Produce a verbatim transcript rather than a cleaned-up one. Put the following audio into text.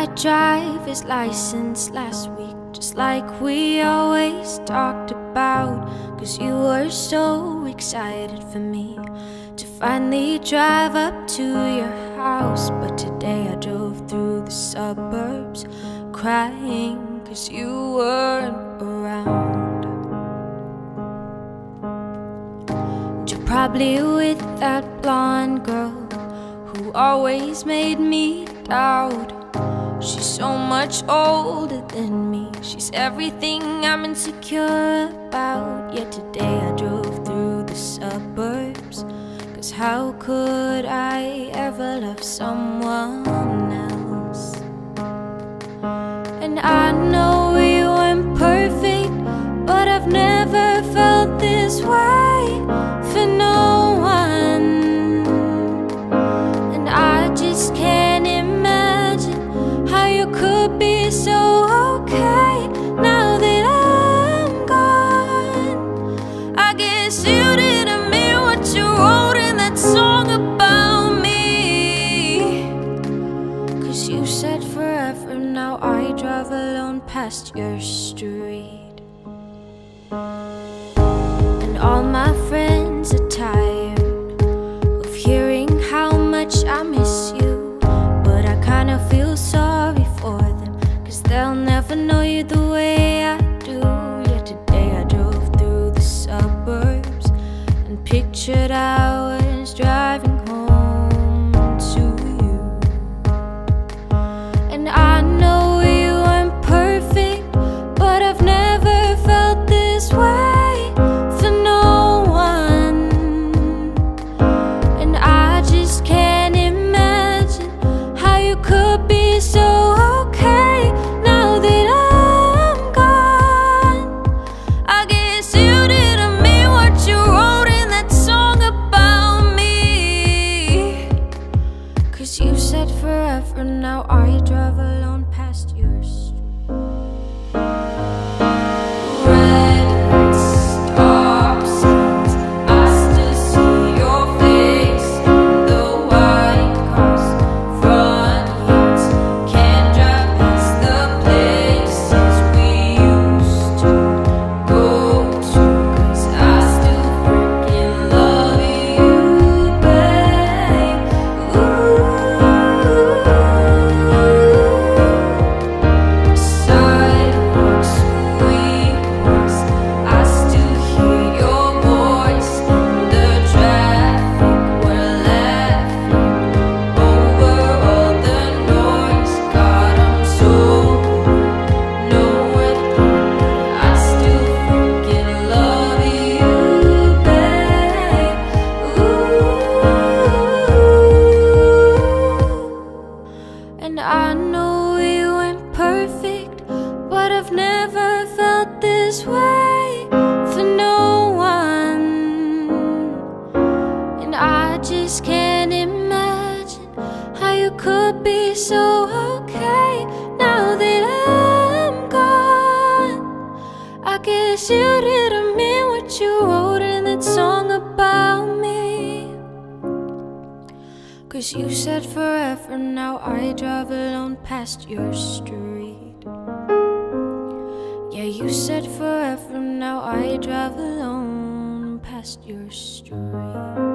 my driver's license last week, just like we always talked about. Cause you were so excited for me to finally drive up to your house. But today I drove through the suburbs crying cause you weren't around. And you're probably with that blonde girl who always made me doubt. She's so much older than me, she's everything I'm insecure about. Yet today I drove through the suburbs, cause how could I ever love someone else? And I know you weren't perfect, but I've never felt this way for no one. And I just can't imagine how you could be so okay now that I'm gone. I guess you didn't mean what you wrote in that song about me. Cause you said forever, now I drive alone past your street. And all my friends are tired of hearing how much I miss you, but I kinda feel sorry for them, cause they'll never know you the way I do. Yet today I drove through the suburbs and pictured hours driving home to you. And I know you weren't perfect, but I've never felt this way for no one. And I just can't imagine how you could be so okay now that I'm gone. I guess you didn't mean what you wrote in that song about me. Cause you said forever, now I drive alone past your street. Red lights, stop signs, I still see your face in the white cars, front yards. Can't drive past the places we used to go to, cause I still freaking love you, babe. Ooh. Sidewalks we crossed, I still hear your voice in the traffic. We're laughing over all the noise. God, I'm so bored knowing I still freaking love you, babe. Ooh. And I know we weren't perfect, but I've never felt this way for no one. And I just can't imagine how you could be so okay now that I'm gone. I guess you didn't mean what you wrote in that song about me. Cause you said forever, now I drive alone past your street. Yeah, you said forever, now I drive alone past your street.